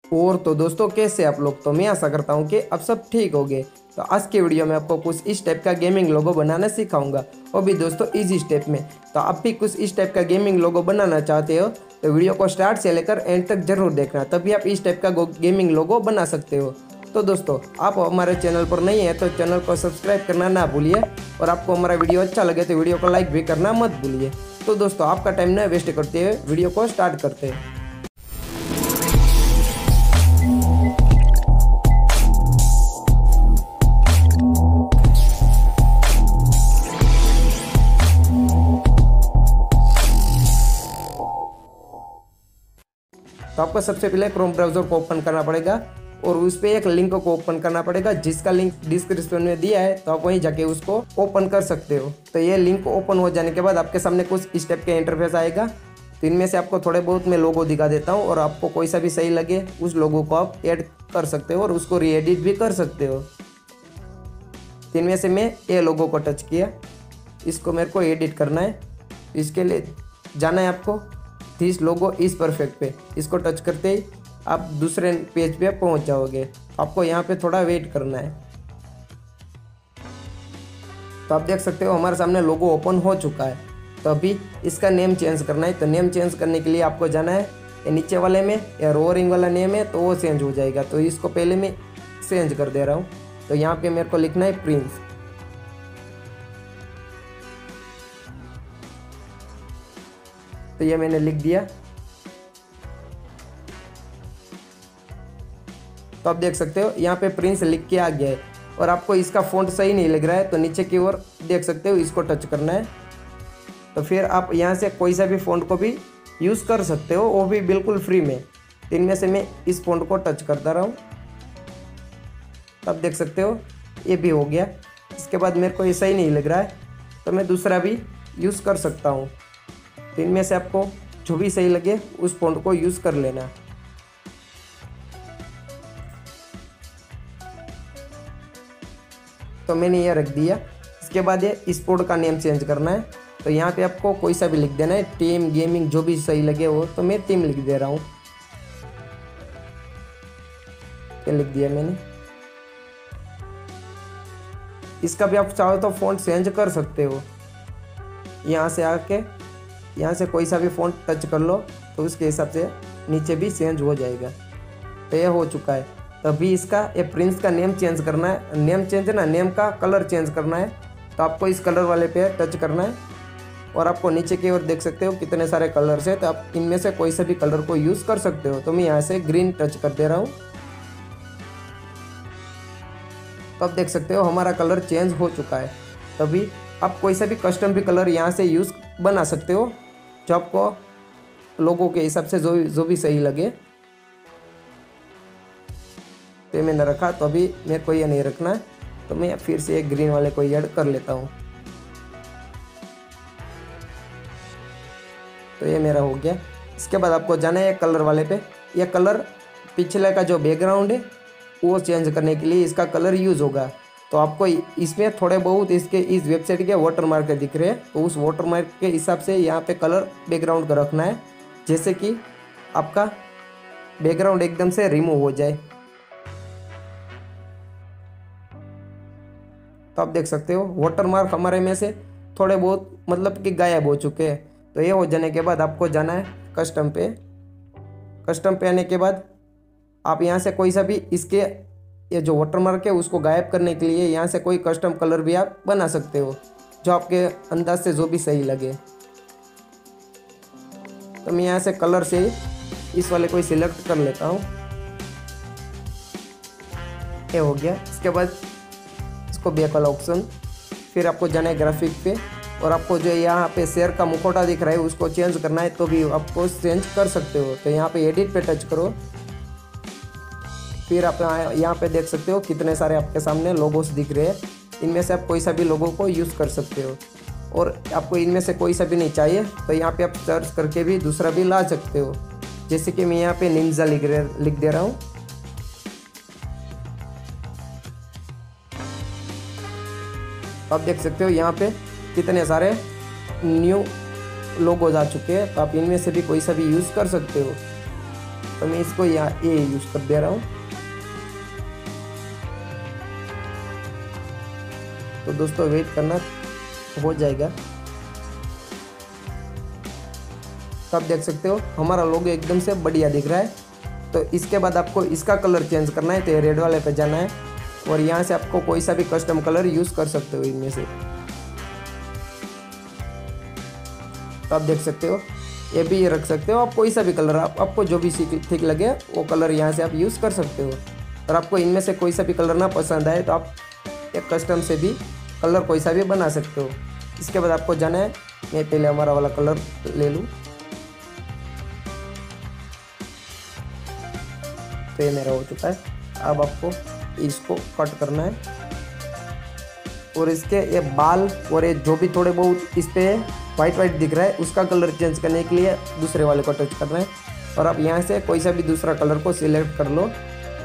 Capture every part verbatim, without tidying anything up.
और तो दोस्तों कैसे आप लोग, तो मैं आशा करता हूँ कि अब सब ठीक हो गए। तो आज के वीडियो में आपको कुछ इस टाइप का गेमिंग लोगो बनाना सिखाऊंगा, वो भी दोस्तों इजी स्टेप में। तो आप भी कुछ इस टाइप का गेमिंग लोगो बनाना चाहते हो तो वीडियो को स्टार्ट से लेकर एंड तक जरूर देखना, तभी आप इस टाइप का गेमिंग लोगो बना सकते हो। तो दोस्तों आप हमारे चैनल पर नहीं है तो चैनल को सब्सक्राइब करना ना भूलिए, और आपको हमारा वीडियो अच्छा लगे तो वीडियो को लाइक भी करना मत भूलिए। तो दोस्तों आपका टाइम न वेस्ट करते हुए वीडियो को स्टार्ट करते हैं। तो आपको सबसे पहले क्रोम ब्राउज़र को ओपन करना पड़ेगा और उस पर एक लिंक को ओपन करना पड़ेगा, जिसका लिंक डिस्क्रिप्शन में दिया है, तो आप वहीं जाके उसको ओपन कर सकते हो। तो ये लिंक ओपन हो जाने के बाद आपके सामने कुछ इस टाइप के इंटरफेस आएगा। तो इनमें से आपको थोड़े बहुत मैं लोगो दिखा देता हूँ, और आपको कोई सा भी सही लगे उस लोगो को आप ऐड कर सकते हो और उसको री एडिट भी कर सकते हो। तो इनमें से मैं ये लोगो को टच किया, इसको मेरे को एडिट करना है। इसके लिए जाना है आपको दिस लोगो इस परफेक्ट पे, इसको टच करते ही आप दूसरे पेज पे पहुंच जाओगे। आपको यहाँ पे थोड़ा वेट करना है। तो आप देख सकते हो हमारे सामने लोगो ओपन हो चुका है। तो अभी इसका नेम चेंज करना है। तो नेम चेंज करने के लिए आपको जाना है ये नीचे वाले में, या रोअरिंग वाला नेम है तो वो चेंज हो जाएगा। तो इसको पहले मैं चेंज कर दे रहा हूँ। तो यहाँ पे मेरे को लिखना है प्रिंस। तो ये मैंने लिख दिया। तो आप देख सकते हो यहाँ पे प्रिंस लिख के आ गया है, और आपको इसका फ़ॉन्ट सही नहीं लग रहा है तो नीचे की ओर देख सकते हो इसको टच करना है। तो फिर आप यहाँ से कोई सा भी फ़ॉन्ट को भी यूज़ कर सकते हो, वो भी बिल्कुल फ्री में। इनमें से मैं इस फ़ॉन्ट को टच करता रहा हूँ। तो आप देख सकते हो ये भी हो गया। इसके बाद मेरे को ये सही नहीं लग रहा है तो मैं दूसरा भी यूज़ कर सकता हूँ। तो इनमें से आपको जो भी सही लगे उस फ़ॉन्ट को यूज़ कर लेना। तो मैंने ये रख दिया। इसके बाद ये इस फ़ॉन्ट का नेम चेंज करना है। तो यहाँ पे आपको कोई सा भी लिख देना है, टीम गेमिंग जो भी सही लगे वो। तो मैं टीम लिख दे रहा हूँ। ये लिख दिया मैंने। इसका भी आप चाहो तो फ़ॉन्ट चेंज कर सकते हो। यहाँ से आके यहाँ से कोई सा भी फ़ॉन्ट टच कर लो तो उसके हिसाब से नीचे भी चेंज हो जाएगा। तो ये हो चुका है। तो अभी इसका ये प्रिंस का नेम चेंज करना है। नेम चेंज ना, नेम का कलर चेंज करना है। तो आपको इस कलर वाले पे टच करना है, और आपको नीचे की ओर देख सकते हो कितने सारे कलर्स है। तो आप इनमें से कोई सा भी कलर को यूज़ कर सकते हो। तो मैं यहाँ से ग्रीन टच कर दे रहा हूँ। तो आप देख सकते हो हमारा कलर चेंज हो चुका है। तभी आप कोई सा भी कस्टम भी कलर यहाँ से यूज़ बना सकते हो, जो आपको लोगों के हिसाब से जो जो भी सही लगे। तो मैंने रखा। तो अभी मेरे को ये नहीं रखना है, तो मैं फिर से एक ग्रीन वाले को ऐड कर लेता हूँ। तो ये मेरा हो गया। इसके बाद आपको जाना है कलर वाले पे। यह कलर पिछले का जो बैकग्राउंड है वो चेंज करने के लिए इसका कलर यूज़ होगा। तो आपको इसमें थोड़े बहुत इसके इस वेबसाइट के वाटर मार्क दिख रहे हैं, तो उस वाटर मार्क के हिसाब से यहाँ पे कलर बैकग्राउंड का रखना है, जैसे कि आपका बैकग्राउंड एकदम से रिमूव हो जाए। तो आप देख सकते हो वाटर मार्क हमारे में से थोड़े बहुत मतलब कि गायब हो चुके हैं। तो ये हो जाने के बाद आपको जाना है कस्टम पे। कस्टम पे आने के बाद आप यहाँ से कोई सा भी इसके ये जो वाटरमार्क है उसको गायब करने के लिए यहाँ से कोई कस्टम कलर भी आप बना सकते हो, जो आपके अंदाज से जो भी सही लगे। तो मैं यहाँ से कलर से इस वाले को सिलेक्ट कर लेता हूँ। ये हो गया। इसके बाद इसको बैक वाला ऑप्शन, फिर आपको जाना है ग्राफिक पे, और आपको जो यहाँ पे शेयर का मुखौटा दिख रहा है उसको चेंज करना है, तो भी आपको चेंज कर सकते हो। तो यहाँ पे एडिट पे टच करो। फिर आप यहाँ पे देख सकते हो कितने सारे आपके सामने लोगोस दिख रहे हैं। इनमें से आप कोई सा भी लोगो को यूज़ कर सकते हो, और आपको इनमें से कोई सा भी नहीं चाहिए तो यहाँ पे आप सर्च करके भी दूसरा भी ला सकते हो। जैसे कि मैं यहाँ पे निंजा लिख रहे लिख दे रहा हूँ। आप देख सकते हो यहाँ पे कितने सारे न्यू लोगोज आ चुके हैं। तो आप इनमें से भी कोई सा भी यूज़ कर सकते हो। तो मैं इसको यहाँ ए यूज कर दे रहा हूँ। तो दोस्तों वेट करना, हो जाएगा। तो आप देख सकते हो हमारा लोगो एकदम से बढ़िया दिख रहा है। तो इसके बाद आपको इसका कलर चेंज करना है, तो ये रेड वाले पे जाना है और यहाँ से आपको कोई सा भी कस्टम कलर यूज कर सकते हो इनमें से। तो आप देख सकते हो ये भी रख सकते हो आप, कोई सा भी कलर आप, आपको जो भी ठीक लगे वो कलर यहाँ से आप यूज़ कर सकते हो। और आपको इनमें से कोई सा भी कलर ना पसंद आए तो आप एक कस्टम से भी कलर कोई सा भी बना सकते हो। इसके बाद आपको जाना है, मैं पहले हमारा वाला कलर ले लूँ। तो ये मेरा हो चुका है। अब आपको इसको कट करना है और इसके ये बाल और ये जो भी थोड़े बहुत इस पे वाइट वाइट दिख रहा है उसका कलर चेंज करने के लिए दूसरे वाले को टच करना है। और आप यहाँ से कोई सा भी दूसरा कलर को सिलेक्ट कर लो।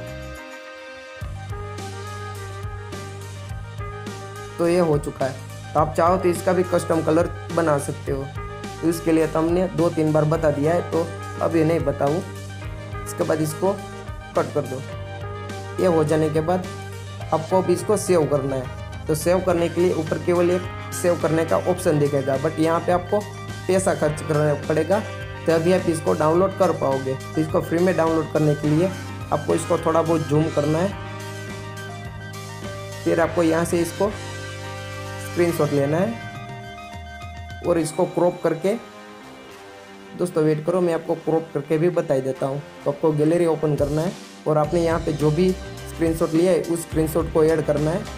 तो ये हो चुका है। तो आप चाहो तो इसका भी कस्टम कलर बना सकते हो। तो इसके लिए तो हमने दो तीन बार बता दिया है, तो अब ये नहीं बताऊँ। इसके बाद इसको कट कर दो। ये हो जाने के बाद आपको अब इसको सेव करना है। तो सेव करने के लिए ऊपर केवल एक सेव करने का ऑप्शन दिखेगा, बट यहाँ पे आपको पैसा खर्च करना पड़ेगा, तभी आप इसको डाउनलोड कर पाओगे। तो इसको फ्री में डाउनलोड करने के लिए आपको इसको थोड़ा बहुत जूम करना है, फिर आपको यहाँ से इसको स्क्रीनशॉट लेना है और इसको क्रॉप करके, दोस्तों वेट करो मैं आपको क्रॉप करके भी बता देता हूँ। तो आपको गैलरी ओपन करना है और आपने यहाँ पे जो भी स्क्रीनशॉट लिया है उस स्क्रीनशॉट को ऐड करना है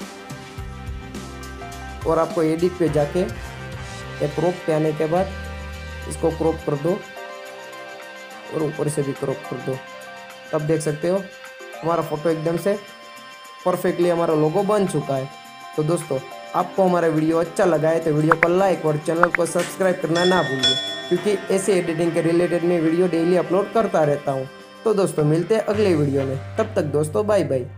और आपको एडिट पे जाके एक क्रॉप पे आने के बाद इसको क्रॉप कर दो और ऊपर से भी क्रॉप कर दो। तब देख सकते हो हमारा फोटो एकदम से परफेक्टली हमारा लोगो बन चुका है। तो दोस्तों आपको हमारा वीडियो अच्छा लगा है तो वीडियो को लाइक और चैनल को सब्सक्राइब करना ना भूलिए, क्योंकि ऐसे एडिटिंग के रिलेटेड मैं वीडियो डेली अपलोड करता रहता हूँ। तो दोस्तों मिलते हैं अगले वीडियो में, तब तक दोस्तों बाय बाय।